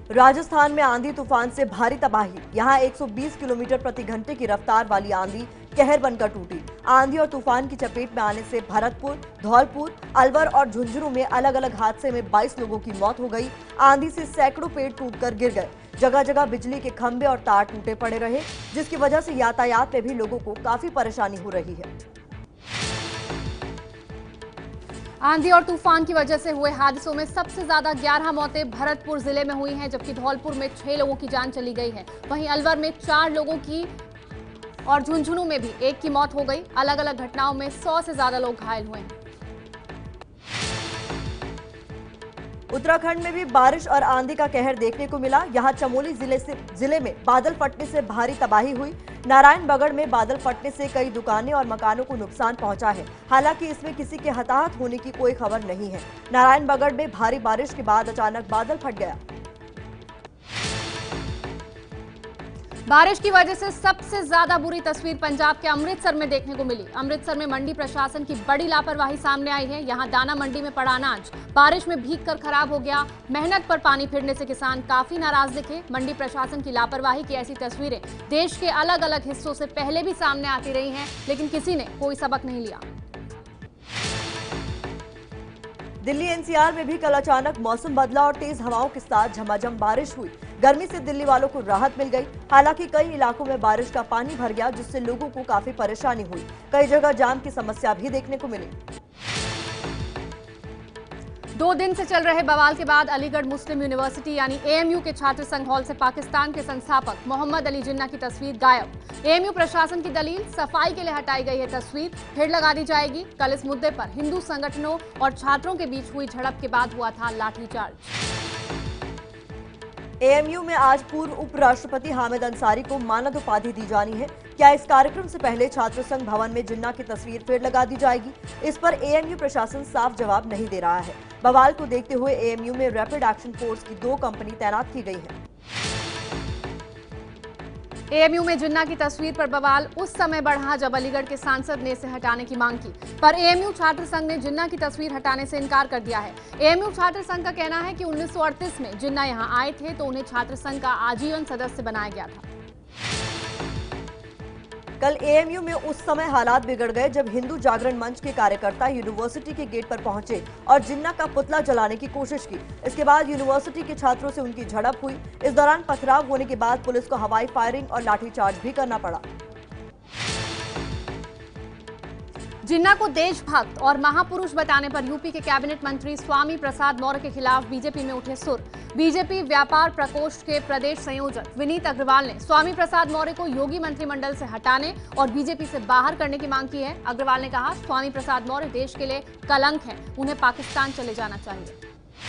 राजस्थान में आंधी तूफान से भारी तबाही। यहां 120 किलोमीटर प्रति घंटे की रफ्तार वाली आंधी कहर बनकर टूटी। आंधी और तूफान की चपेट में आने से भरतपुर, धौलपुर, अलवर और झुंझुनू में अलग अलग हादसे में 22 लोगों की मौत हो गई। आंधी से सैकड़ों पेड़ टूटकर गिर गए। जगह जगह बिजली के खंभे और तार टूटे पड़े रहे, जिसकी वजह से यातायात में भी लोगों को काफी परेशानी हो रही है। आंधी और तूफान की वजह से हुए हादसों में सबसे ज्यादा 11 मौतें भरतपुर जिले में हुई हैं, जबकि धौलपुर में 6 लोगों की जान चली गई है। वहीं अलवर में 4 लोगों की और झुंझुनू में भी 1 की मौत हो गई। अलग अलग घटनाओं में 100 से ज्यादा लोग घायल हुए हैं। उत्तराखंड में भी बारिश और आंधी का कहर देखने को मिला। यहां चमोली जिले में बादल फटने से भारी तबाही हुई। नारायणबगड़ में बादल फटने से कई दुकानें और मकानों को नुकसान पहुंचा है। हालांकि इसमें किसी के हताहत होने की कोई खबर नहीं है। नारायणबगड़ में भारी बारिश के बाद अचानक बादल फट गया। बारिश की वजह से सबसे ज्यादा बुरी तस्वीर पंजाब के अमृतसर में देखने को मिली। अमृतसर में मंडी प्रशासन की बड़ी लापरवाही सामने आई है। यहां दाना मंडी में पड़ा अनाज बारिश में भीगकर खराब हो गया। मेहनत पर पानी फिरने से किसान काफी नाराज दिखे। मंडी प्रशासन की लापरवाही की ऐसी तस्वीरें देश के अलग अलग हिस्सों से पहले भी सामने आती रही हैं, लेकिन किसी ने कोई सबक नहीं लिया। दिल्ली एनसीआर में भी कल अचानक मौसम बदला और तेज हवाओं के साथ झमाझम बारिश हुई। गर्मी से दिल्ली वालों को राहत मिल गई। हालांकि कई इलाकों में बारिश का पानी भर गया, जिससे लोगों को काफी परेशानी हुई। कई जगह जाम की समस्या भी देखने को मिली। 2 दिन से चल रहे बवाल के बाद अलीगढ़ मुस्लिम यूनिवर्सिटी यानी एएमयू के छात्र संघ हॉल से पाकिस्तान के संस्थापक मोहम्मद अली जिन्ना की तस्वीर गायब। एएमयू प्रशासन की दलील, सफाई के लिए हटाई गई है तस्वीर, फिर लगा दी जाएगी। कल इस मुद्दे पर हिंदू संगठनों और छात्रों के बीच हुई झड़प के बाद हुआ था लाठीचार्ज। एएमयू में आज पूर्व उपराष्ट्रपति हामिद अंसारी को मानद उपाधि दी जानी है। क्या इस कार्यक्रम से पहले छात्र संघ भवन में जिन्ना की तस्वीर फिर लगा दी जाएगी? इस पर एएमयू प्रशासन साफ जवाब नहीं दे रहा है। बवाल को देखते हुए एएमयू में रैपिड एक्शन फोर्स की 2 कंपनी तैनात की गई है। एएमयू में जिन्ना की तस्वीर पर बवाल उस समय बढ़ा जब अलीगढ़ के सांसद ने इसे हटाने की मांग की, पर एएमयू छात्र संघ ने जिन्ना की तस्वीर हटाने से इनकार कर दिया है। एएमयू छात्र संघ का कहना है कि 1938 में जिन्ना यहां आए थे तो उन्हें छात्र संघ का आजीवन सदस्य बनाया गया था। कल एएमयू में उस समय हालात बिगड़ गए जब हिंदू जागरण मंच के कार्यकर्ता यूनिवर्सिटी के गेट पर पहुंचे और जिन्ना का पुतला जलाने की कोशिश की। इसके बाद यूनिवर्सिटी के छात्रों से उनकी झड़प हुई। इस दौरान पथराव होने के बाद पुलिस को हवाई फायरिंग और लाठीचार्ज भी करना पड़ा। जिन्ना को देशभक्त और महापुरुष बताने पर यूपी के कैबिनेट मंत्री स्वामी प्रसाद मौर्य के खिलाफ बीजेपी में उठे सुर। बीजेपी व्यापार प्रकोष्ठ के प्रदेश संयोजक विनीत अग्रवाल ने स्वामी प्रसाद मौर्य को योगी मंत्रिमंडल से हटाने और बीजेपी से बाहर करने की मांग की है। अग्रवाल ने कहा, स्वामी प्रसाद मौर्य देश के लिए कलंक हैं, उन्हें पाकिस्तान चले जाना चाहिए।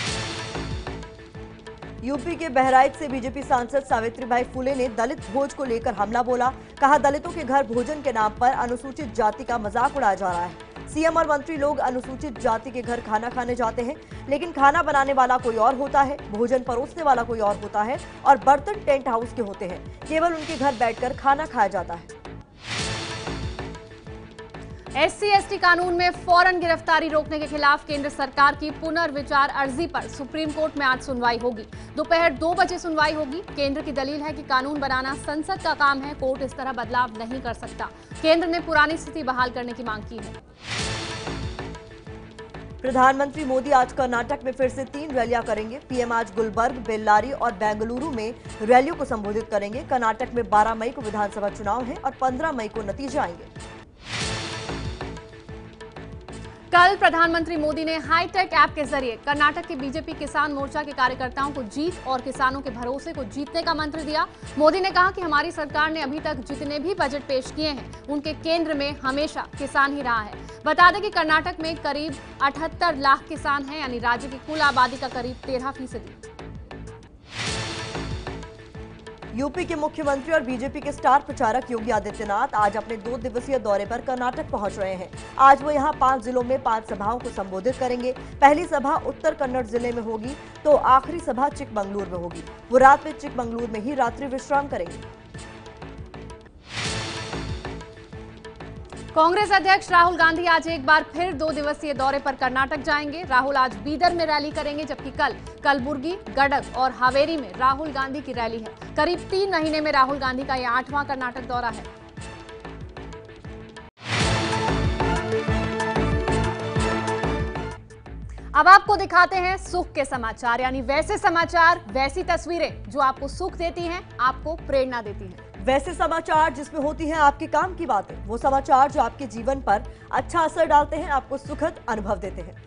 यूपी के बहराइच से बीजेपी सांसद सावित्रीबाई फुले ने दलित भोज को लेकर हमला बोला। कहा, दलितों के घर भोजन के नाम पर अनुसूचित जाति का मजाक उड़ाया जा रहा है। सीएम और मंत्री लोग अनुसूचित जाति के घर खाना खाने जाते हैं, लेकिन खाना बनाने वाला कोई और होता है, भोजन परोसने वाला कोई और होता है और बर्तन टेंट हाउस के होते हैं। केवल उनके घर बैठकर खाना खाया जाता है। SC/ST कानून में फौरन गिरफ्तारी रोकने के खिलाफ केंद्र सरकार की पुनर्विचार अर्जी पर सुप्रीम कोर्ट में आज सुनवाई होगी। दोपहर 2 बजे सुनवाई होगी। केंद्र की दलील है कि कानून बनाना संसद का काम है, कोर्ट इस तरह बदलाव नहीं कर सकता। केंद्र ने पुरानी स्थिति बहाल करने की मांग की है। प्रधानमंत्री मोदी आज कर्नाटक में फिर से 3 रैलियां करेंगे। पीएम आज गुलबर्ग, बेल्लारी और बेंगलुरु में रैलियों को संबोधित करेंगे। कर्नाटक में 12 मई को विधानसभा चुनाव है और 15 मई को नतीजे आएंगे। कल प्रधानमंत्री मोदी ने हाईटेक ऐप के जरिए कर्नाटक के बीजेपी किसान मोर्चा के कार्यकर्ताओं को जीत और किसानों के भरोसे को जीतने का मंत्र दिया। मोदी ने कहा कि हमारी सरकार ने अभी तक जितने भी बजट पेश किए हैं, उनके केंद्र में हमेशा किसान ही रहा है। बता दें कि कर्नाटक में करीब 78 लाख किसान हैं, यानी राज्य की कुल आबादी का करीब 13%। यूपी के मुख्यमंत्री और बीजेपी के स्टार प्रचारक योगी आदित्यनाथ आज अपने 2 दिवसीय दौरे पर कर्नाटक पहुंच रहे हैं। आज वो यहां 5 जिलों में 5 सभाओं को संबोधित करेंगे। पहली सभा उत्तर कन्नड़ जिले में होगी तो आखिरी सभा चिकमंगलुरु में होगी। वो रात में चिकमंगलुरु में ही रात्रि विश्राम करेंगे। कांग्रेस अध्यक्ष राहुल गांधी आज एक बार फिर 2 दिवसीय दौरे पर कर्नाटक जाएंगे। राहुल आज बीदर में रैली करेंगे, जबकि कल कलबुर्गी, गडग और हावेरी में राहुल गांधी की रैली है। करीब 3 महीने में राहुल गांधी का यह 8वां कर्नाटक दौरा है। अब आपको दिखाते हैं सुख के समाचार, यानी वैसे समाचार, वैसी तस्वीरें जो आपको सुख देती हैं, आपको प्रेरणा देती हैं। वैसे समाचार जिसमें होती हैं आपके काम की बातें, वो समाचार जो आपके जीवन पर अच्छा असर डालते हैं, आपको सुखद अनुभव देते हैं।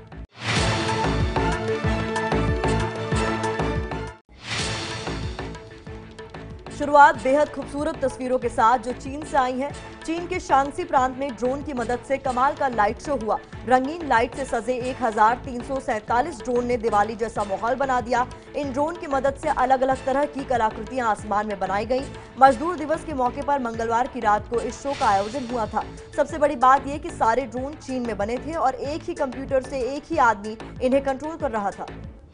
शुरुआत बेहद खूबसूरत तस्वीरों के साथ जो चीन से आई हैं। चीन के शांगसी प्रांत में ड्रोन की मदद से कमाल का लाइट शो हुआ। रंगीन लाइट से सजे 1347 ड्रोन ने दिवाली जैसा माहौल बना दिया। इन ड्रोन की मदद से अलग अलग तरह की कलाकृतियां आसमान में बनाई गईं। मजदूर दिवस के मौके पर मंगलवार की रात को इस शो का आयोजन हुआ था। सबसे बड़ी बात यह कि सारे ड्रोन चीन में बने थे और एक ही कंप्यूटर से एक ही आदमी इन्हें कंट्रोल कर रहा था।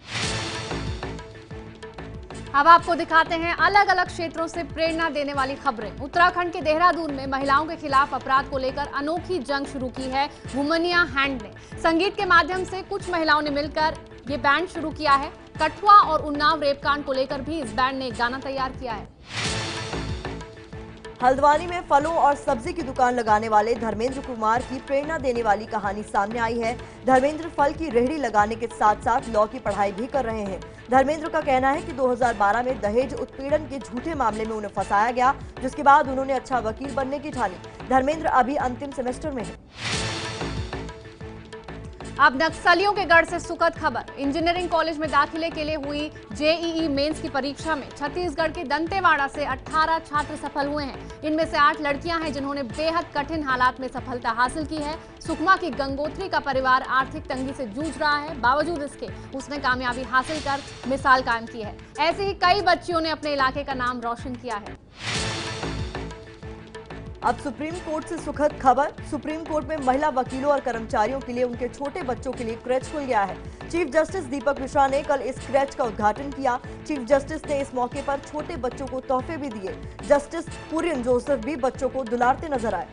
अब आपको दिखाते हैं अलग अलग क्षेत्रों से प्रेरणा देने वाली खबरें। उत्तराखंड के देहरादून में महिलाओं के खिलाफ अपराध को लेकर अनोखी जंग शुरू की है वुमनिया हैंड ने। संगीत के माध्यम से कुछ महिलाओं ने मिलकर ये बैंड शुरू किया है। कठुआ और उन्नाव रेपकांड को लेकर भी इस बैंड ने एक गाना तैयार किया है। हल्द्वानी में फलों और सब्जी की दुकान लगाने वाले धर्मेंद्र कुमार की प्रेरणा देने वाली कहानी सामने आई है। धर्मेंद्र फल की रेहड़ी लगाने के साथ साथ लॉ की पढ़ाई भी कर रहे हैं। धर्मेंद्र का कहना है कि 2012 में दहेज उत्पीड़न के झूठे मामले में उन्हें फंसाया गया, जिसके बाद उन्होंने अच्छा वकील बनने की ठानी। धर्मेंद्र अभी अंतिम सेमेस्टर में है। अब नक्सलियों के गढ़ से सुखद खबर। इंजीनियरिंग कॉलेज में दाखिले के लिए हुई जेईई मेंस की परीक्षा में छत्तीसगढ़ के दंतेवाड़ा से 18 छात्र सफल हुए हैं। इनमें से 8 लड़कियां हैं जिन्होंने बेहद कठिन हालात में सफलता हासिल की है। सुकमा की गंगोत्री का परिवार आर्थिक तंगी से जूझ रहा है, बावजूद इसके उसने कामयाबी हासिल कर मिसाल कायम की है। ऐसे ही कई बच्चियों ने अपने इलाके का नाम रोशन किया है। अब सुप्रीम कोर्ट से सुखद खबर। सुप्रीम कोर्ट में महिला वकीलों और कर्मचारियों के लिए उनके छोटे बच्चों के लिए क्रेच खुल गया है। चीफ जस्टिस दीपक मिश्रा ने कल इस क्रेच का उद्घाटन किया। चीफ जस्टिस ने इस मौके पर छोटे बच्चों को तोहफे भी दिए। जस्टिस कुरियन जोसेफ भी बच्चों को दुलारते नजर आए।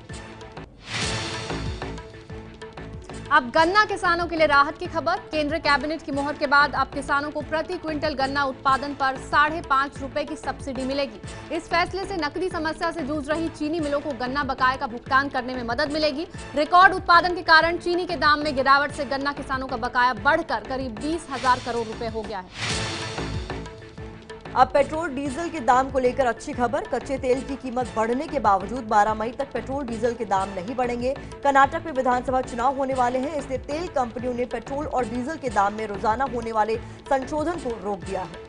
अब गन्ना किसानों के लिए राहत की खबर। केंद्र कैबिनेट की मोहर के बाद अब किसानों को प्रति क्विंटल गन्ना उत्पादन पर 5.5 रुपए की सब्सिडी मिलेगी। इस फैसले से नकदी समस्या से जूझ रही चीनी मिलों को गन्ना बकाये का भुगतान करने में मदद मिलेगी। रिकॉर्ड उत्पादन के कारण चीनी के दाम में गिरावट से गन्ना किसानों का बकाया बढ़कर करीब 20,000 करोड़ रुपए हो गया है। अब पेट्रोल डीजल के दाम को लेकर अच्छी खबर। कच्चे तेल की कीमत बढ़ने के बावजूद 12 मई तक पेट्रोल डीजल के दाम नहीं बढ़ेंगे। कर्नाटक में विधानसभा चुनाव होने वाले हैं, इसलिए तेल कंपनियों ने पेट्रोल और डीजल के दाम में रोजाना होने वाले संशोधन को रोक दिया है।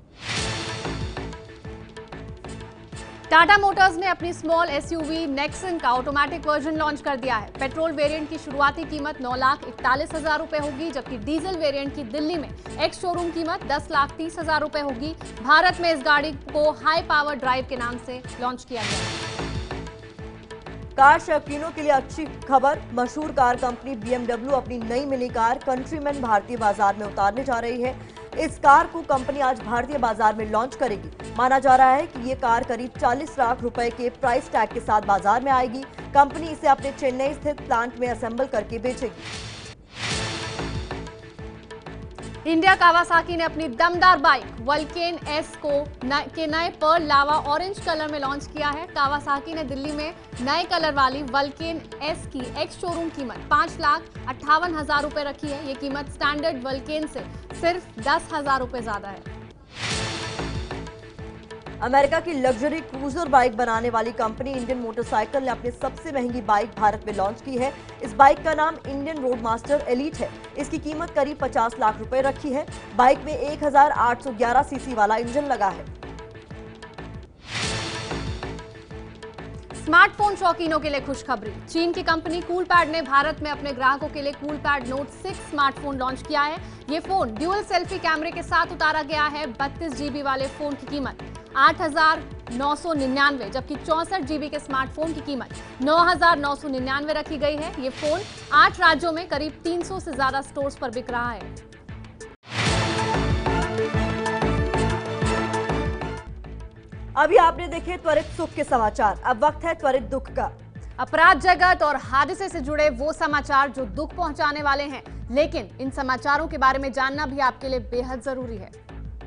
टाटा मोटर्स ने अपनी स्मॉल एसयूवी नेक्सन का ऑटोमेटिक वर्जन लॉन्च कर दिया है। पेट्रोल वेरिएंट की शुरुआती कीमत 9,41,000 रुपए होगी, जबकि डीजल वेरिएंट की दिल्ली में एक्स शोरूम कीमत 10,30,000 रुपए होगी। भारत में इस गाड़ी को हाई पावर ड्राइव के नाम से लॉन्च किया गया। कार शौकीनों के लिए अच्छी खबर। मशहूर कार कंपनी BMW अपनी नई मिनी कार कंट्रीमैन भारतीय बाजार में उतारने जा रही है। इस कार को कंपनी आज भारतीय बाजार में लॉन्च करेगी। माना जा रहा है कि ये कार करीब 40 लाख रुपए के प्राइस टैग के साथ बाजार में आएगी। कंपनी इसे अपने चेन्नई स्थित प्लांट में असेंबल करके बेचेगी। इंडिया कावासाकी ने अपनी दमदार बाइक वल्केन एस के नए पर्ल लावा ऑरेंज कलर में लॉन्च किया है। कावासाकी ने दिल्ली में नए कलर वाली वल्केन एस की एक्स शोरूम कीमत 5,58,000 रुपए रखी है। ये कीमत स्टैंडर्ड वल्केन से सिर्फ 10,000 रुपए ज्यादा है। अमेरिका की लग्जरी क्रूजर बाइक बनाने वाली कंपनी इंडियन मोटरसाइकिल ने अपनी सबसे महंगी बाइक भारत में लॉन्च की है। इस बाइक का नाम इंडियन रोडमास्टर एलीट है। इसकी कीमत करीब 50 लाख रुपए रखी है। बाइक में 1811 सीसी वाला इंजन लगा है। स्मार्टफोन शौकीनों के लिए खुशखबरी। चीन की कंपनी कूलपैड ने भारत में अपने ग्राहकों के लिए कूलपैड नोट 6 स्मार्टफोन लॉन्च किया है। ये फोन ड्यूअल सेल्फी कैमरे के साथ उतारा गया है। 32 GB वाले फोन की कीमत 8,999, जबकि 64 GB के स्मार्टफोन की कीमत 9,999 रखी गई है। ये फोन 8 राज्यों में करीब 300 से ज्यादा स्टोर्स पर बिक रहा है। अभी आपने देखे त्वरित सुख के समाचार, अब वक्त है त्वरित दुख का। अपराध जगत और हादसे से जुड़े वो समाचार जो दुख पहुंचाने वाले हैं, लेकिन इन समाचारों के बारे में जानना भी आपके लिए बेहद जरूरी है।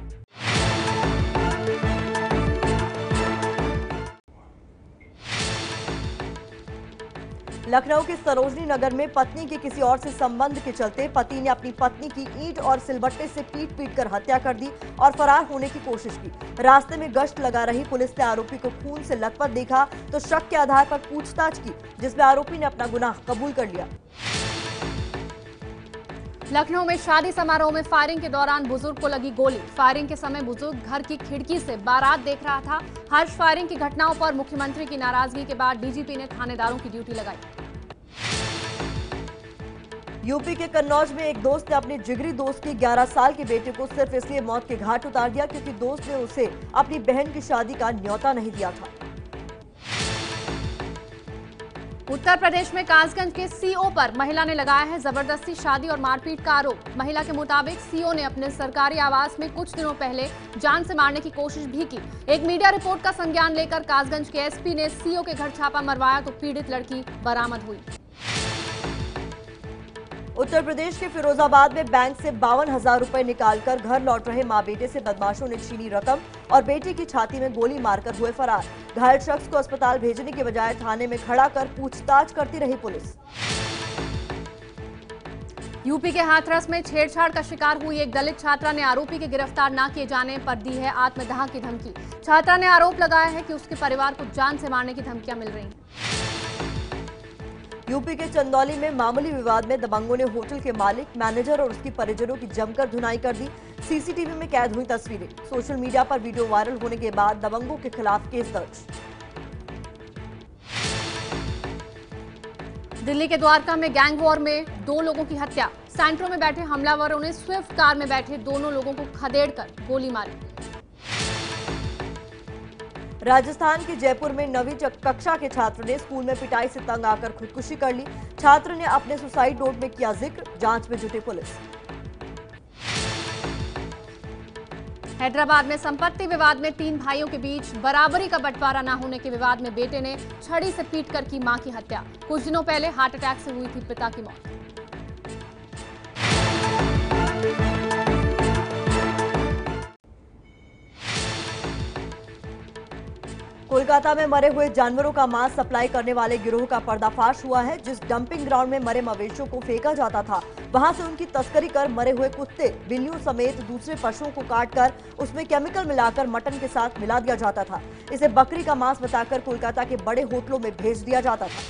लखनऊ के सरोजनी नगर में पत्नी के किसी और से संबंध के चलते पति ने अपनी पत्नी की ईंट और सिलबट्टे से पीट कर हत्या कर दी और फरार होने की कोशिश की। रास्ते में गश्त लगा रही पुलिस ने आरोपी को खून से लथपथ देखा तो शक के आधार पर पूछताछ की, जिसमें आरोपी ने अपना गुनाह कबूल कर लिया। लखनऊ में शादी समारोह में फायरिंग के दौरान बुजुर्ग को लगी गोली। फायरिंग के समय बुजुर्ग घर की खिड़की से बारात देख रहा था। हर्ष फायरिंग की घटनाओं पर मुख्यमंत्री की नाराजगी के बाद डीजीपी ने थानेदारों की ड्यूटी लगाई। यूपी के कन्नौज में एक दोस्त ने अपने जिगरी दोस्त के 11 साल के बेटे को सिर्फ इसलिए मौत के घाट उतार दिया क्योंकि दोस्त ने उसे अपनी बहन की शादी का न्योता नहीं दिया था। उत्तर प्रदेश में कासगंज के सीओ पर महिला ने लगाया है जबरदस्ती शादी और मारपीट का आरोप। महिला के मुताबिक सीओ ने अपने सरकारी आवास में कुछ दिनों पहले जान से मारने की कोशिश भी की। एक मीडिया रिपोर्ट का संज्ञान लेकर कासगंज के एसपी ने सीओ के घर छापा मरवाया तो पीड़ित लड़की बरामद हुई। उत्तर प्रदेश के फिरोजाबाद में बैंक से 52,000 रुपए निकालकर घर लौट रहे मां बेटे से बदमाशों ने छीनी रकम और बेटे की छाती में गोली मारकर हुए फरार। घायल शख्स को अस्पताल भेजने के बजाय थाने में खड़ा कर पूछताछ करती रही पुलिस। यूपी के हाथरस में छेड़छाड़ का शिकार हुई एक दलित छात्रा ने आरोपी के गिरफ्तार न किए जाने पर दी है आत्मदाह की धमकी। छात्रा ने आरोप लगाया है कि उसके परिवार को जान से मारने की धमकियां मिल रही हैं। यूपी के चंदौली में मामूली विवाद में दबंगों ने होटल के मालिक, मैनेजर और उसकी परिजनों की जमकर धुनाई कर दी। सीसीटीवी में कैद हुई तस्वीरें। सोशल मीडिया पर वीडियो वायरल होने के बाद दबंगों के खिलाफ केस दर्ज। दिल्ली के द्वारका में गैंग वॉर में 2 लोगों की हत्या। सेंट्रो में बैठे हमलावरों ने स्विफ्ट कार में बैठे दोनों लोगों को खदेड़कर गोली मारी। राजस्थान के जयपुर में 9वीं कक्षा के छात्र ने स्कूल में पिटाई से तंग आकर खुदकुशी कर ली। छात्र ने अपने सुसाइड नोट में किया जिक्र, जांच में जुटी पुलिस। हैदराबाद में संपत्ति विवाद में 3 भाइयों के बीच बराबरी का बंटवारा न होने के विवाद में बेटे ने छड़ी से पीटकर की मां की हत्या। कुछ दिनों पहले हार्ट अटैक से हुई थी पिता की मौत। कोलकाता में मरे हुए जानवरों का मांस सप्लाई करने वाले गिरोह का पर्दाफाश हुआ है। जिस डंपिंग ग्राउंड में मरे मवेशियों को फेंका जाता था, वहां से उनकी तस्करी कर मरे हुए कुत्ते, बिल्लियों समेत दूसरे पशुओं को काटकर उसमें केमिकल मिलाकर मटन के साथ मिला दिया जाता था। इसे बकरी का मांस बताकर कोलकाता के बड़े होटलों में भेज दिया जाता था।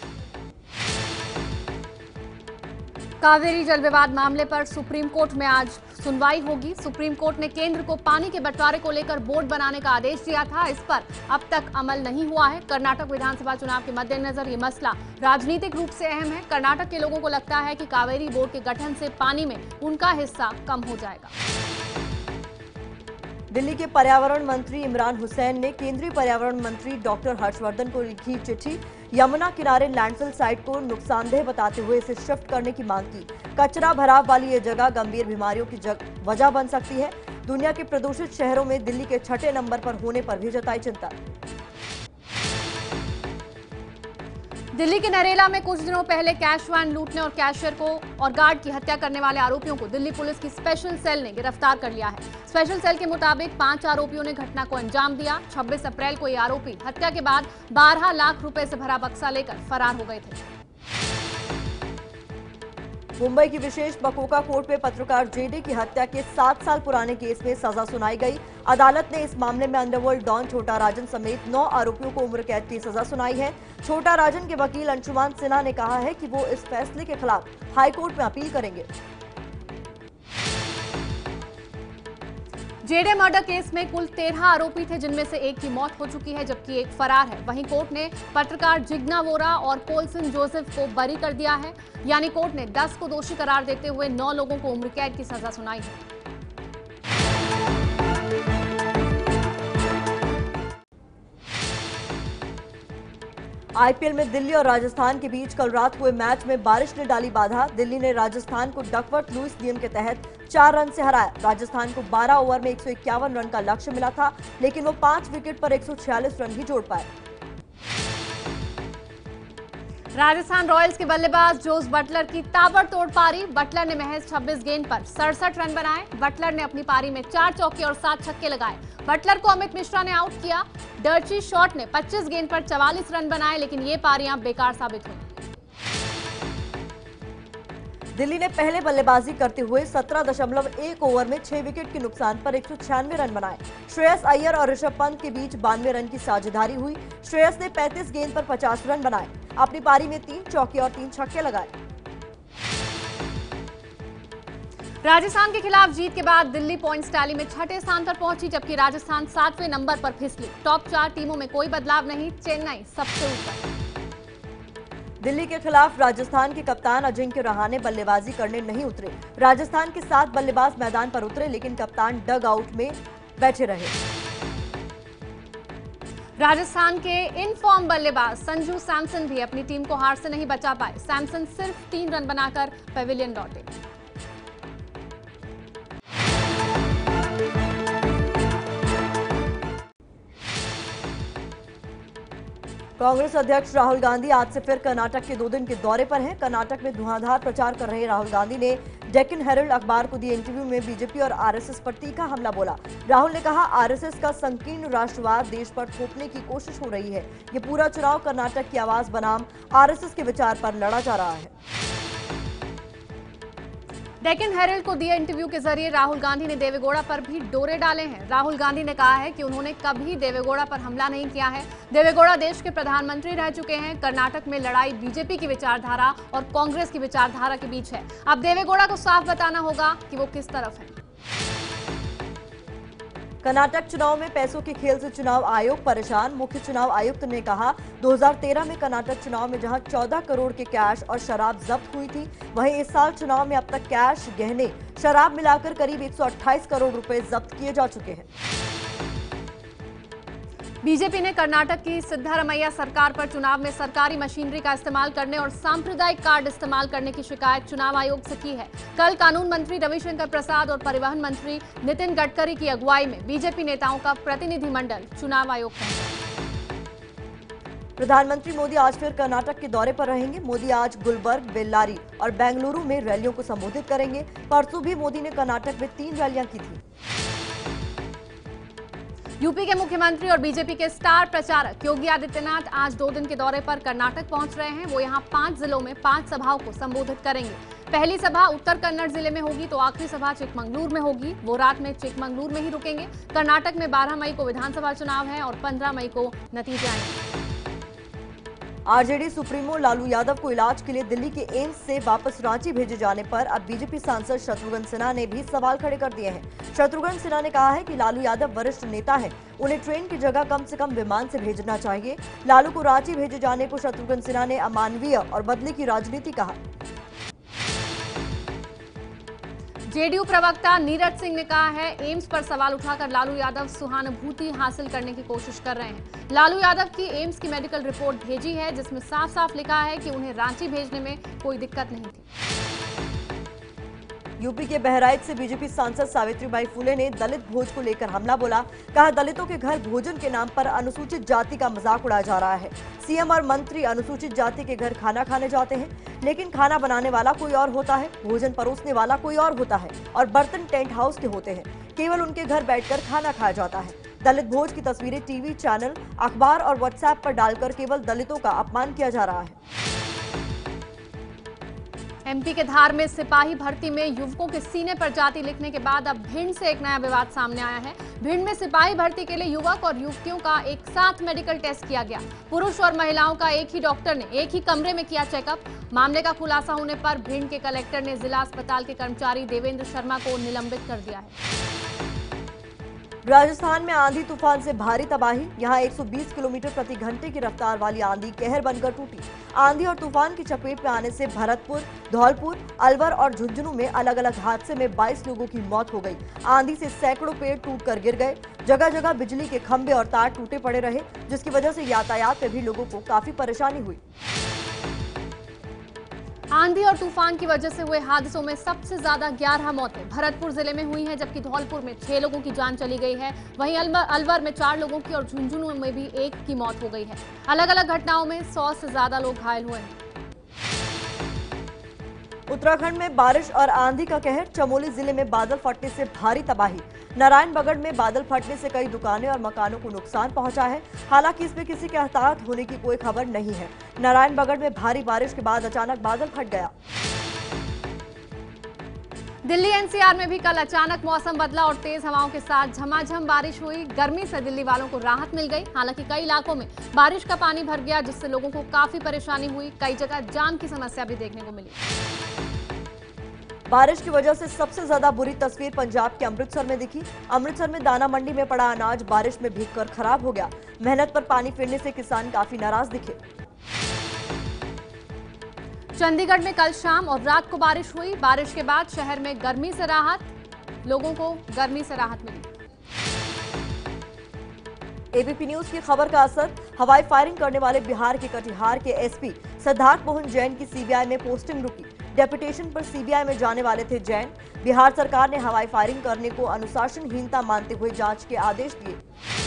कावेरी जल विवाद मामले पर सुप्रीम कोर्ट में आज सुनवाई होगी। सुप्रीम कोर्ट ने केंद्र को पानी के बंटवारे को लेकर बोर्ड बनाने का आदेश दिया था। इस पर अब तक अमल नहीं हुआ है। कर्नाटक विधानसभा चुनाव के मद्देनजर ये मसला राजनीतिक रूप से अहम है। कर्नाटक के लोगों को लगता है कि कावेरी बोर्ड के गठन से पानी में उनका हिस्सा कम हो जाएगा। दिल्ली के पर्यावरण मंत्री इमरान हुसैन ने केंद्रीय पर्यावरण मंत्री डॉक्टर हर्षवर्धन को लिखी चिट्ठी यमुना किनारे लैंडफिल साइट को नुकसानदेह बताते हुए इसे शिफ्ट करने की मांग की। कचरा भराव वाली ये जगह गंभीर बीमारियों की वजह बन सकती है। दुनिया के प्रदूषित शहरों में दिल्ली के 6ठे नंबर पर होने पर भी जताई चिंता। दिल्ली के नरेला में कुछ दिनों पहले कैश वैन लूटने और कैशियर को और गार्ड की हत्या करने वाले आरोपियों को दिल्ली पुलिस की स्पेशल सेल ने गिरफ्तार कर लिया है। स्पेशल सेल के मुताबिक 5 आरोपियों ने घटना को अंजाम दिया। 26 अप्रैल को ये आरोपी हत्या के बाद 12 लाख रुपए से भरा बक्सा लेकर फरार हो गए थे। मुंबई की विशेष बकोका कोर्ट में पत्रकार जेडे की हत्या के 7 साल पुराने केस में सजा सुनाई गई। अदालत ने इस मामले में अंडरवर्ल्ड डॉन छोटा राजन समेत 9 आरोपियों को उम्र कैद की सजा सुनाई है। छोटा राजन के वकील अंशुमान सिन्हा ने कहा है कि वो इस फैसले के खिलाफ हाईकोर्ट में अपील करेंगे। जेडे मर्डर केस में कुल 13 आरोपी थे, जिनमें से एक की मौत हो चुकी है जबकि एक फरार है। वहीं कोर्ट ने पत्रकार जिग्ना वोरा और कोलसन जोसेफ को बरी कर दिया है। यानी कोर्ट ने 10 को दोषी करार देते हुए 9 लोगों को उम्र कैद की सजा सुनाई है। आईपीएल में दिल्ली और राजस्थान के बीच कल रात हुए मैच में बारिश ने डाली बाधा। दिल्ली ने राजस्थान को डकवर्थ लुईस नियम के तहत 4 रन से हराया। राजस्थान को 12 ओवर में 151 रन का लक्ष्य मिला था, लेकिन वो 5 विकेट पर 146 रन ही जोड़ पाए। राजस्थान रॉयल्स के बल्लेबाज जोस बटलर की ताबड़तोड़ पारी। बटलर ने महज 26 गेंद पर 67 रन बनाए। बटलर ने अपनी पारी में 4 चौके और 7 छक्के लगाए। बटलर को अमित मिश्रा ने आउट किया। डर्ची शॉट ने 25 गेंद पर 44 रन बनाए, लेकिन ये पारियां बेकार साबित हुई। दिल्ली ने पहले बल्लेबाजी करते हुए 17.1 ओवर में 6 विकेट के नुकसान पर 196 रन बनाए। श्रेयस अय्यर और ऋषभ पंत के बीच 92 रन की साझेदारी हुई। श्रेयस ने 35 गेंद पर 50 रन बनाए। अपनी पारी में 3 चौके और 3 छक्के लगाए। राजस्थान के खिलाफ जीत के बाद दिल्ली पॉइंट्स टैली में 6ठे स्थान पर पहुंची, जबकि राजस्थान 7वें नंबर पर फिसली। टॉप 4 टीमों में कोई बदलाव नहीं, चेन्नई सबसे ऊपर। दिल्ली के खिलाफ राजस्थान के कप्तान अजिंक्य रहाणे बल्लेबाजी करने नहीं उतरे। राजस्थान के 7 बल्लेबाज मैदान पर उतरे, लेकिन कप्तान डग आउट में बैठे रहे। राजस्थान के इन फॉर्म बल्लेबाज संजू सैमसन भी अपनी टीम को हार से नहीं बचा पाए। सैमसन सिर्फ 3 रन बनाकर पेविलियन लौटे। कांग्रेस अध्यक्ष राहुल गांधी आज से फिर कर्नाटक के 2 दिन के दौरे पर हैं। कर्नाटक में धुआंधार प्रचार कर रहे राहुल गांधी ने डेक्कन हेरल्ड अखबार को दिए इंटरव्यू में बीजेपी और आरएसएस पर तीखा हमला बोला। राहुल ने कहा, आरएसएस का संकीर्ण राष्ट्रवाद देश पर थोपने की कोशिश हो रही है। ये पूरा चुनाव कर्नाटक की आवाज बनाम आरएसएस के विचार पर लड़ा जा रहा है। डेक्कन हेरल्ड को दिए इंटरव्यू के जरिए राहुल गांधी ने देवेगौड़ा पर भी डोरे डाले हैं। राहुल गांधी ने कहा है कि उन्होंने कभी देवेगौड़ा पर हमला नहीं किया है। देवेगौड़ा देश के प्रधानमंत्री रह चुके हैं। कर्नाटक में लड़ाई बीजेपी की विचारधारा और कांग्रेस की विचारधारा के बीच है। अब देवेगौड़ा को साफ बताना होगा कि वो किस तरफ है। कर्नाटक चुनाव में पैसों के खेल से चुनाव आयोग परेशान। मुख्य चुनाव आयुक्त ने कहा, 2013 में कर्नाटक चुनाव में जहां 14 करोड़ के कैश और शराब जब्त हुई थी, वहीं इस साल चुनाव में अब तक कैश, गहने, शराब मिलाकर करीब 128 करोड़ रुपए जब्त किए जा चुके हैं। बीजेपी ने कर्नाटक की सिद्धारमैया सरकार पर चुनाव में सरकारी मशीनरी का इस्तेमाल करने और सांप्रदायिक कार्ड इस्तेमाल करने की शिकायत चुनाव आयोग से की है। कल कानून मंत्री रविशंकर प्रसाद और परिवहन मंत्री नितिन गडकरी की अगुवाई में बीजेपी नेताओं का प्रतिनिधिमंडल चुनाव आयोग पहुंचा। प्रधानमंत्री मोदी आज फिर कर्नाटक के दौरे पर रहेंगे। मोदी आज गुलबर्ग, बेल्लारी और बेंगलुरु में रैलियों को संबोधित करेंगे। परसों भी मोदी ने कर्नाटक में 3 रैलियां की थी। यूपी के मुख्यमंत्री और बीजेपी के स्टार प्रचारक योगी आदित्यनाथ आज 2 दिन के दौरे पर कर्नाटक पहुंच रहे हैं। वो यहां 5 जिलों में 5 सभाओं को संबोधित करेंगे। पहली सभा उत्तर कन्नड़ जिले में होगी तो आखिरी सभा चिकमंगलुरु में होगी। वो रात में चिकमंगलुरु में ही रुकेंगे। कर्नाटक में 12 मई को विधानसभा चुनाव है और 15 मई को नतीजे आएंगे। आरजेडी सुप्रीमो लालू यादव को इलाज के लिए दिल्ली के एम्स से वापस रांची भेजे जाने पर अब बीजेपी सांसद शत्रुघ्न सिन्हा ने भी सवाल खड़े कर दिए हैं। शत्रुघ्न सिन्हा ने कहा है कि लालू यादव वरिष्ठ नेता हैं, उन्हें ट्रेन की जगह कम से कम विमान से भेजना चाहिए। लालू को रांची भेजे जाने को शत्रुघ्न सिन्हा ने अमानवीय और बदले की राजनीति कहा। जेडीयू प्रवक्ता नीरज सिंह ने कहा है, एम्स पर सवाल उठाकर लालू यादव सहानुभूति हासिल करने की कोशिश कर रहे हैं। लालू यादव की एम्स की मेडिकल रिपोर्ट भेजी है, जिसमें साफ साफ लिखा है कि उन्हें रांची भेजने में कोई दिक्कत नहीं थी। यूपी के बहराइच से बीजेपी सांसद सावित्रीबाई फुले ने दलित भोज को लेकर हमला बोला। कहा, दलितों के घर भोजन के नाम पर अनुसूचित जाति का मजाक उड़ाया जा रहा है। सीएम और मंत्री अनुसूचित जाति के घर खाना खाने जाते हैं, लेकिन खाना बनाने वाला कोई और होता है, भोजन परोसने वाला कोई और होता है और बर्तन टेंट हाउस के होते हैं। केवल उनके घर बैठकर खाना खाया जाता है। दलित भोज की तस्वीरें टीवी चैनल, अखबार और व्हाट्सएप पर डालकर केवल दलितों का अपमान किया जा रहा है। एमपी के धार में सिपाही भर्ती में युवकों के सीने पर जाति लिखने के बाद अब भिंड से एक नया विवाद सामने आया है। भिंड में सिपाही भर्ती के लिए युवक और युवतियों का एक साथ मेडिकल टेस्ट किया गया। पुरुष और महिलाओं का एक ही डॉक्टर ने एक ही कमरे में किया चेकअप। मामले का खुलासा होने पर भिंड के कलेक्टर ने जिला अस्पताल के कर्मचारी देवेंद्र शर्मा को निलंबित कर दिया है। राजस्थान में आंधी तूफान से भारी तबाही। यहां 120 किलोमीटर प्रति घंटे की रफ्तार वाली आंधी कहर बनकर टूटी। आंधी और तूफान की चपेट में आने से भरतपुर, धौलपुर, अलवर और झुंझुनू में अलग अलग हादसे में 22 लोगों की मौत हो गई। आंधी से सैकड़ों पेड़ टूटकर गिर गए। जगह जगह बिजली के खंभे और तार टूटे पड़े रहे, जिसकी वजह से यातायात में भी लोगों को काफी परेशानी हुई। आंधी और तूफान की वजह से हुए हादसों में सबसे ज्यादा 11 मौतें भरतपुर जिले में हुई हैं, जबकि धौलपुर में 6 लोगों की जान चली गई है। वहीं अलवर में 4 लोगों की और झुंझुनू में भी 1 की मौत हो गई है। अलग अलग घटनाओं में 100 से ज्यादा लोग घायल हुए हैं। उत्तराखंड में बारिश और आंधी का कहर, चमोली जिले में बादल फटने से भारी तबाही। नारायणबगड़ में बादल फटने से कई दुकानें और मकानों को नुकसान पहुंचा है। हालांकि इसमें किसी के हताहत होने की कोई खबर नहीं है। नारायणबगड़ में भारी बारिश के बाद अचानक बादल फट गया। दिल्ली एनसीआर में भी कल अचानक मौसम बदला और तेज हवाओं के साथ झमाझम बारिश हुई। गर्मी से दिल्ली वालों को राहत मिल गई। हालांकि कई इलाकों में बारिश का पानी भर गया, जिससे लोगों को काफी परेशानी हुई। कई जगह जाम की समस्या भी देखने को मिली। बारिश की वजह से सबसे ज्यादा बुरी तस्वीर पंजाब के अमृतसर में दिखी। अमृतसर में दाना मंडी में पड़ा अनाज बारिश में भीगकर खराब हो गया। मेहनत पर पानी फिरने से किसान काफी नाराज दिखे। चंडीगढ़ में कल शाम और रात को बारिश हुई। बारिश के बाद शहर में गर्मी से राहत, लोगों को गर्मी से राहत मिली। एबीपी न्यूज की खबर का असर, हवाई फायरिंग करने वाले बिहार के कटिहार के एसपी सिद्धार्थ मोहन जैन की सीबीआई में पोस्टिंग रुकी। डेपुटेशन पर सीबीआई में जाने वाले थे जैन। बिहार सरकार ने हवाई फायरिंग करने को अनुशासनहीनता मानते हुए जांच के आदेश दिए।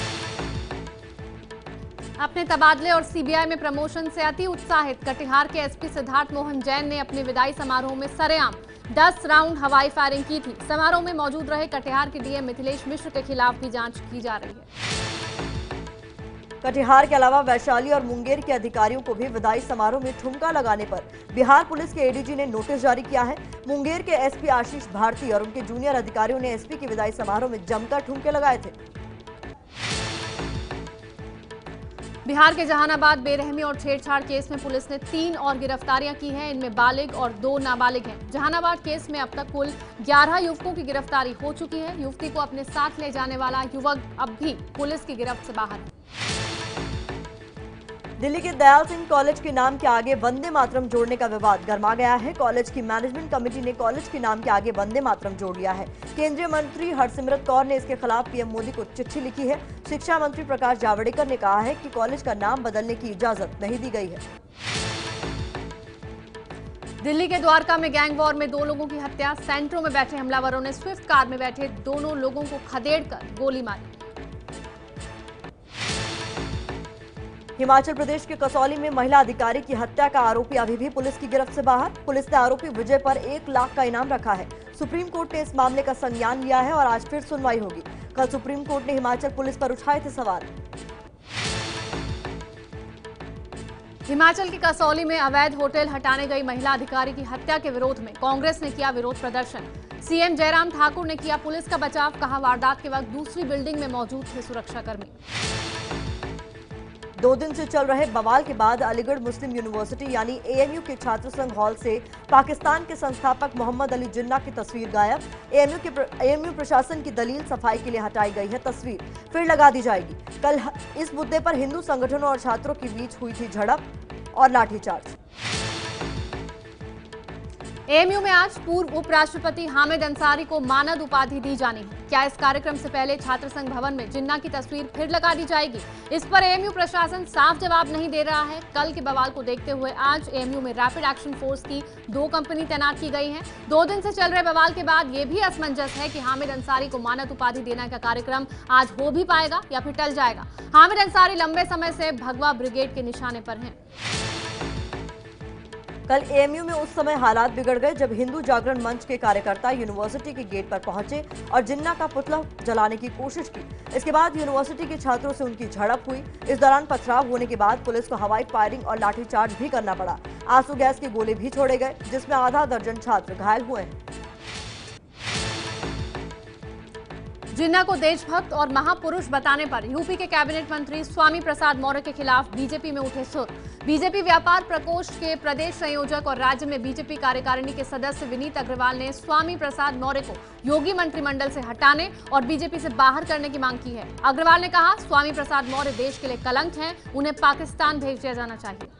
अपने तबादले और सीबीआई में प्रमोशन से अति उत्साहित कटिहार के एसपी सिद्धार्थ मोहन जैन ने अपने विदाई समारोह में सरेआम 10 राउंड हवाई फायरिंग की थी। समारोह में मौजूद रहे कटिहार के डीएम मिथिलेश मिश्र के खिलाफ भी जांच की जा रही है। कटिहार के अलावा वैशाली और मुंगेर के अधिकारियों को भी विदाई समारोह में ठुमका लगाने पर बिहार पुलिस के एडीजी ने नोटिस जारी किया है। मुंगेर के एसपी आशीष भारती और उनके जूनियर अधिकारियों ने एसपी की विदाई समारोह में जमकर ठुमके लगाए थे। बिहार के जहानाबाद बेरहमी और छेड़छाड़ केस में पुलिस ने 3 और गिरफ्तारियां की हैं। इनमें बालिग और 2 नाबालिग हैं। जहानाबाद केस में अब तक कुल 11 युवकों की गिरफ्तारी हो चुकी है। युवती को अपने साथ ले जाने वाला युवक अब भी पुलिस की गिरफ्त से बाहर है। दिल्ली के दयाल सिंह कॉलेज के नाम के आगे वंदे मातरम जोड़ने का विवाद गरमा गया है। कॉलेज की मैनेजमेंट कमेटी ने कॉलेज के नाम के आगे वंदे मातरम जोड़ दिया है। केंद्रीय मंत्री हरसिमरत कौर ने इसके खिलाफ पीएम मोदी को चिट्ठी लिखी है। शिक्षा मंत्री प्रकाश जावड़ेकर ने कहा है कि कॉलेज का नाम बदलने की इजाजत नहीं दी गई है। दिल्ली के द्वारका में गैंग वॉर में 2 लोगों की हत्या। सेंटरों में बैठे हमलावरों ने स्विफ्ट कार में बैठे दोनों लोगों को खदेड़कर गोली मारी। हिमाचल प्रदेश के कसौली में महिला अधिकारी की हत्या का आरोपी अभी भी पुलिस की गिरफ्त से बाहर। पुलिस ने आरोपी विजय पर 1 लाख का इनाम रखा है। सुप्रीम कोर्ट ने इस मामले का संज्ञान लिया है और आज फिर सुनवाई होगी। कल सुप्रीम कोर्ट ने हिमाचल पुलिस पर उठाए थे सवाल। हिमाचल के कसौली में अवैध होटल हटाने गई महिला अधिकारी की हत्या के विरोध में कांग्रेस ने किया विरोध प्रदर्शन। सीएम जयराम ठाकुर ने किया पुलिस का बचाव, कहा वारदात के वक्त दूसरी बिल्डिंग में मौजूद थे सुरक्षाकर्मी। 2 दिन से चल रहे बवाल के बाद अलीगढ़ मुस्लिम यूनिवर्सिटी यानी एएमयू के छात्र संघ हॉल से पाकिस्तान के संस्थापक मोहम्मद अली जिन्ना की तस्वीर गायब। एएमयू प्रशासन की दलील सफाई के लिए हटाई गई है। तस्वीर फिर लगा दी जाएगी। कल इस मुद्दे पर हिंदू संगठनों और छात्रों के बीच हुई थी झड़प और लाठीचार्ज। एएमयू में आज पूर्व उपराष्ट्रपति हामिद अंसारी को मानद उपाधि दी जानी है। क्या इस कार्यक्रम से पहले छात्र संघ भवन में जिन्ना की तस्वीर फिर लगा दी जाएगी? इस पर एएमयू प्रशासन साफ जवाब नहीं दे रहा है। कल के बवाल को देखते हुए आज एएमयू में रैपिड एक्शन फोर्स की 2 कंपनी तैनात की गई हैं। 2 दिन से चल रहे बवाल के बाद ये भी असमंजस है कि हामिद अंसारी को मानद उपाधि देने का कार्यक्रम आज हो भी पाएगा या फिर टल जाएगा। हामिद अंसारी लंबे समय से भगवा ब्रिगेड के निशाने पर हैं। कल एएमयू में उस समय हालात बिगड़ गए जब हिंदू जागरण मंच के कार्यकर्ता यूनिवर्सिटी के गेट पर पहुंचे और जिन्ना का पुतला जलाने की कोशिश की। इसके बाद यूनिवर्सिटी के छात्रों से उनकी झड़प हुई। इस दौरान पथराव होने के बाद पुलिस को हवाई फायरिंग और लाठीचार्ज भी करना पड़ा। आंसू गैस के गोले भी छोड़े गए, जिसमें आधा दर्जन छात्र घायल हुए हैं। जिन्ना को देशभक्त और महापुरुष बताने पर यूपी के कैबिनेट मंत्री स्वामी प्रसाद मौर्य के खिलाफ बीजेपी में उठे सुर। बीजेपी व्यापार प्रकोष्ठ के प्रदेश संयोजक और राज्य में बीजेपी कार्यकारिणी के सदस्य विनीत अग्रवाल ने स्वामी प्रसाद मौर्य को योगी मंत्रिमंडल से हटाने और बीजेपी से बाहर करने की मांग की है। अग्रवाल ने कहा, स्वामी प्रसाद मौर्य देश के लिए कलंक हैं, उन्हें पाकिस्तान भेज दिया जाना चाहिए।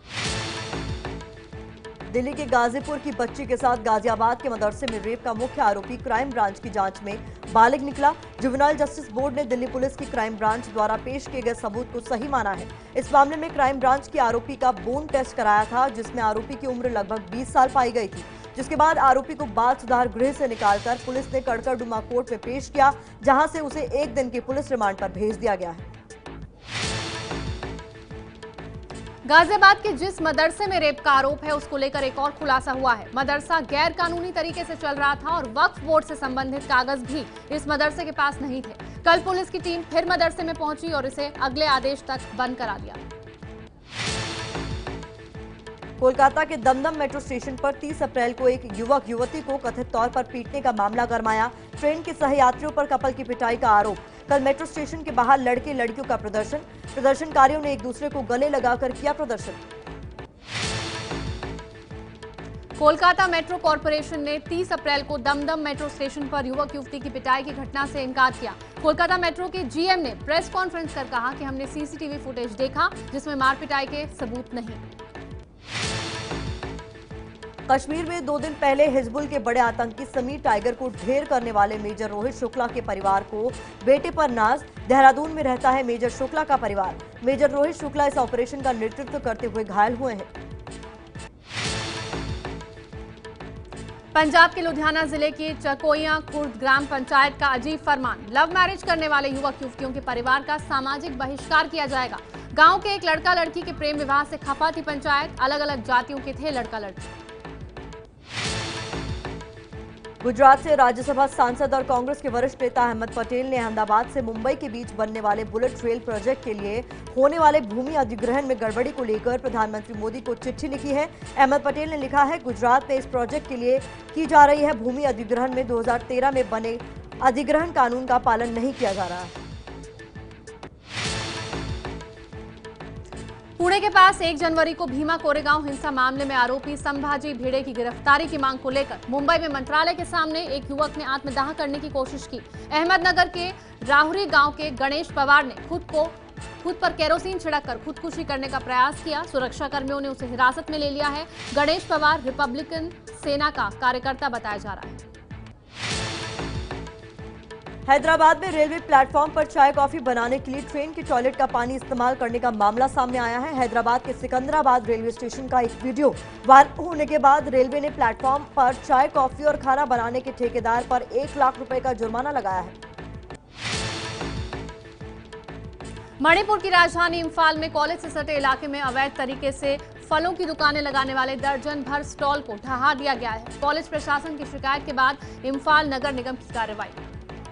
दिल्ली के गाजीपुर की बच्ची के साथ गाजियाबाद के मदरसे में रेप का मुख्य आरोपी क्राइम ब्रांच की जांच में बालिग निकला। जुवेनाइल जस्टिस बोर्ड ने दिल्ली पुलिस की क्राइम ब्रांच द्वारा पेश किए गए सबूत को सही माना है। इस मामले में क्राइम ब्रांच की आरोपी का बोन टेस्ट कराया था, जिसमें आरोपी की उम्र लगभग 20 साल पाई गई थी। जिसके बाद आरोपी को बाल सुधार गृह से निकालकर पुलिस ने कड़कड़डुमा कोर्ट में पेश किया, जहां से उसे 1 दिन के पुलिस रिमांड पर भेज दिया गया है। गाजियाबाद के जिस मदरसे में रेप का आरोप है उसको लेकर एक और खुलासा हुआ है। मदरसा गैर कानूनी तरीके से चल रहा था और वक्फ बोर्ड से संबंधित कागज भी इस मदरसे के पास नहीं थे। कल पुलिस की टीम फिर मदरसे में पहुंची और इसे अगले आदेश तक बंद करा दिया। कोलकाता के दमदम मेट्रो स्टेशन पर 30 अप्रैल को एक युवक युवती को कथित तौर पर पीटने का मामला गरमाया। ट्रेन के सहयात्रियों पर कपल की पिटाई का आरोप। कल मेट्रो स्टेशन के बाहर लड़के लड़कियों का प्रदर्शनकारियों ने एक दूसरे को गले लगाकर किया प्रदर्शन। कोलकाता मेट्रो कॉर्पोरेशन ने 30 अप्रैल को दमदम मेट्रो स्टेशन पर युवक युवती की पिटाई की घटना से इनकार किया। कोलकाता मेट्रो के जीएम ने प्रेस कॉन्फ्रेंस कर कहा कि हमने सीसीटीवी फुटेज देखा जिसमें मार पिटाई के सबूत नहीं। कश्मीर में 2 दिन पहले हिजबुल के बड़े आतंकी समीर टाइगर को ढेर करने वाले मेजर रोहित शुक्ला के परिवार को बेटे पर नाज। देहरादून में रहता है मेजर शुक्ला का परिवार। मेजर रोहित शुक्ला इस ऑपरेशन का नेतृत्व करते हुए घायल हुए हैं। पंजाब के लुधियाना जिले की चकोइया खुर्द ग्राम पंचायत का अजीब फरमान। लव मैरिज करने वाले युवक युवतियों के परिवार का सामाजिक बहिष्कार किया जाएगा। गांव के एक लड़का लड़की के प्रेम विवाह से खफा थी पंचायत। अलग अलग जातियों के थे लड़का लड़की। गुजरात से राज्यसभा सांसद और कांग्रेस के वरिष्ठ नेता अहमद पटेल ने अहमदाबाद से मुंबई के बीच बनने वाले बुलेट रेल प्रोजेक्ट के लिए होने वाले भूमि अधिग्रहण में गड़बड़ी को लेकर प्रधानमंत्री मोदी को चिट्ठी लिखी है। अहमद पटेल ने लिखा है, गुजरात में इस प्रोजेक्ट के लिए की जा रही है भूमि अधिग्रहण में 2013 में बने अधिग्रहण कानून का पालन नहीं किया जा रहा है। पुणे के पास 1 जनवरी को भीमा कोरेगांव हिंसा मामले में आरोपी संभाजी भिड़े की गिरफ्तारी की मांग को लेकर मुंबई में मंत्रालय के सामने एक युवक ने आत्मदाह करने की कोशिश की। अहमदनगर के राहुरी गांव के गणेश पवार ने खुद पर केरोसिन छिड़ककर खुदकुशी करने का प्रयास किया। सुरक्षा कर्मियों ने उसे हिरासत में ले लिया है। गणेश पवार रिपब्लिकन सेना का कार्यकर्ता बताया जा रहा है। हैदराबाद में रेलवे प्लेटफॉर्म पर चाय कॉफी बनाने के लिए ट्रेन के टॉयलेट का पानी इस्तेमाल करने का मामला सामने आया है। हैदराबाद के सिकंदराबाद रेलवे स्टेशन का एक वीडियो वायरल होने के बाद रेलवे ने प्लेटफॉर्म पर चाय कॉफी और खाना बनाने के ठेकेदार पर 1 लाख रुपए का जुर्माना लगाया है। मणिपुर की राजधानी इम्फाल में कॉलेज से सटे इलाके में अवैध तरीके से फलों की दुकानें लगाने वाले दर्जन भर स्टॉल को ढहा दिया गया है। कॉलेज प्रशासन की शिकायत के बाद इम्फाल नगर निगम की कार्रवाई।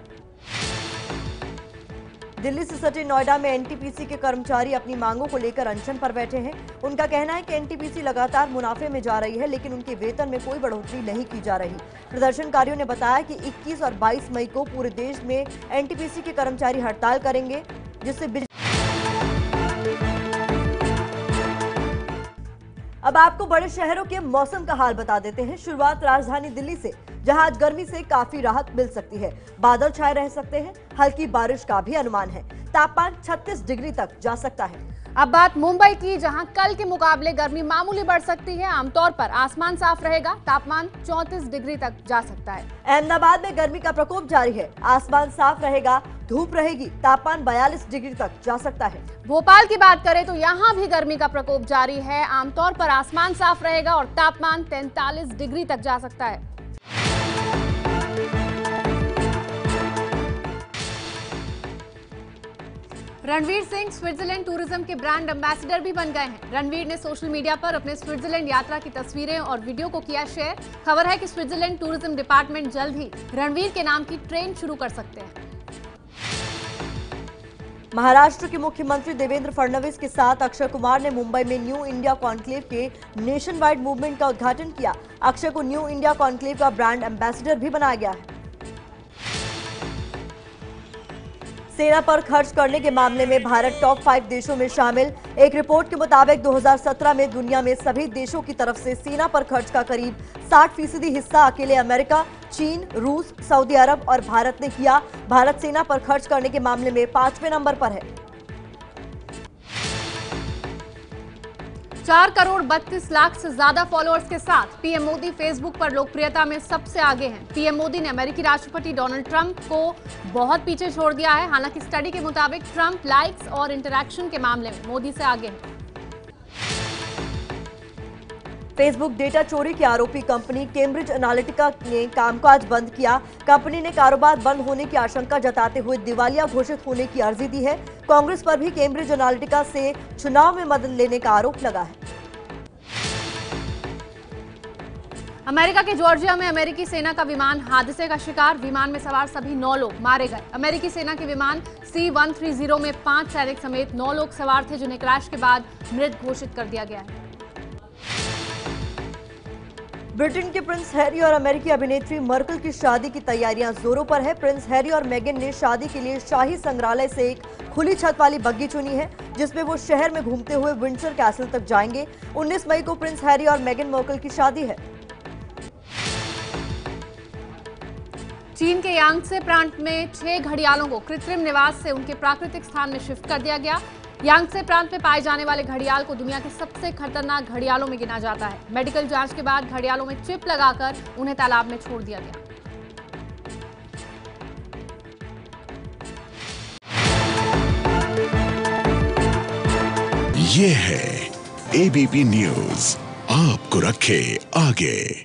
दिल्ली से सटे नोएडा में एनटीपीसी के कर्मचारी अपनी मांगों को लेकर अनशन पर बैठे हैं। उनका कहना है कि एनटीपीसी लगातार मुनाफे में जा रही है, लेकिन उनके वेतन में कोई बढ़ोतरी नहीं की जा रही। प्रदर्शनकारियों ने बताया कि 21 और 22 मई को पूरे देश में एनटीपीसी के कर्मचारी हड़ताल करेंगे, जिससे अब आपको बड़े शहरों के मौसम का हाल बता देते हैं। शुरुआत राजधानी दिल्ली से, जहां आज गर्मी से काफी राहत मिल सकती है। बादल छाए रह सकते हैं, हल्की बारिश का भी अनुमान है। तापमान 36 डिग्री तक जा सकता है। अब बात मुंबई की, जहां कल के मुकाबले गर्मी मामूली बढ़ सकती है। आमतौर पर आसमान साफ रहेगा, तापमान 34 डिग्री तक जा सकता है। अहमदाबाद में गर्मी का प्रकोप जारी है, आसमान साफ रहेगा, धूप रहेगी, तापमान 42 डिग्री तक जा सकता है। भोपाल की बात करें तो यहां भी गर्मी का प्रकोप जारी है। आमतौर पर आसमान साफ रहेगा और तापमान 43 डिग्री तक जा सकता है। रणवीर सिंह स्विट्जरलैंड टूरिज्म के ब्रांड एम्बेसडर भी बन गए हैं। रणवीर ने सोशल मीडिया पर अपने स्विट्जरलैंड यात्रा की तस्वीरें और वीडियो को किया शेयर। खबर है कि स्विट्जरलैंड टूरिज्म डिपार्टमेंट जल्द ही रणवीर के नाम की ट्रेन शुरू कर सकते हैं। महाराष्ट्र के मुख्यमंत्री देवेंद्र फडणवीस के साथ अक्षय कुमार ने मुंबई में न्यू इंडिया कॉन्क्लेव के नेशन वाइड मूवमेंट का उद्घाटन किया। अक्षय को न्यू इंडिया कॉन्क्लेव का ब्रांड एम्बेसडर भी बनाया गया है। सेना पर खर्च करने के मामले में भारत टॉप 5 देशों में शामिल। एक रिपोर्ट के मुताबिक 2017 में दुनिया में सभी देशों की तरफ से सेना पर खर्च का करीब 60% हिस्सा अकेले अमेरिका, चीन, रूस, सऊदी अरब और भारत ने किया। भारत सेना पर खर्च करने के मामले में 5वें नंबर पर है। 4 करोड़ 32 लाख से ज्यादा फॉलोअर्स के साथ पीएम मोदी फेसबुक पर लोकप्रियता में सबसे आगे हैं। पीएम मोदी ने अमेरिकी राष्ट्रपति डोनाल्ड ट्रंप को बहुत पीछे छोड़ दिया है। हालांकि स्टडी के मुताबिक ट्रंप लाइक्स और इंटरैक्शन के मामले में मोदी से आगे हैं। फेसबुक डेटा चोरी के आरोपी कंपनी कैम्ब्रिज एनालिटिका ने कामकाज बंद किया। कंपनी ने कारोबार बंद होने की आशंका जताते हुए दिवालिया घोषित होने की अर्जी दी है। कांग्रेस पर भी कैम्ब्रिज एनालिटिका से चुनाव में मदद लेने का आरोप लगा है। अमेरिका के जॉर्जिया में अमेरिकी सेना का विमान हादसे का शिकार। विमान में सवार सभी 9 लोग मारे गए। अमेरिकी सेना के विमान C-130 में 5 सैनिक समेत 9 लोग सवार थे, जिन्हें क्रैश के बाद मृत घोषित कर दिया गया है। ब्रिटेन के प्रिंस हैरी और अमेरिकी अभिनेत्री मर्कल की शादी की तैयारियां जोरों पर है। प्रिंस हैरी और मेगन ने शादी के लिए शाही संग्रहालय से एक खुली छत वाली बग्गी चुनी है, जिसमें वो शहर में घूमते हुए विंडसर कैसल तक जाएंगे। 19 मई को प्रिंस हैरी और मेगन मर्कल की शादी है। चीन के यांगत्से प्रांत में 6 घड़ियालों को कृत्रिम निवास से उनके प्राकृतिक स्थान में शिफ्ट कर दिया गया। यांगत्से प्रांत में पाए जाने वाले घड़ियाल को दुनिया के सबसे खतरनाक घड़ियालों में गिना जाता है। मेडिकल जांच के बाद घड़ियालों में चिप लगाकर उन्हें तालाब में छोड़ दिया गया। ये है ABP न्यूज़, आपको रखे आगे।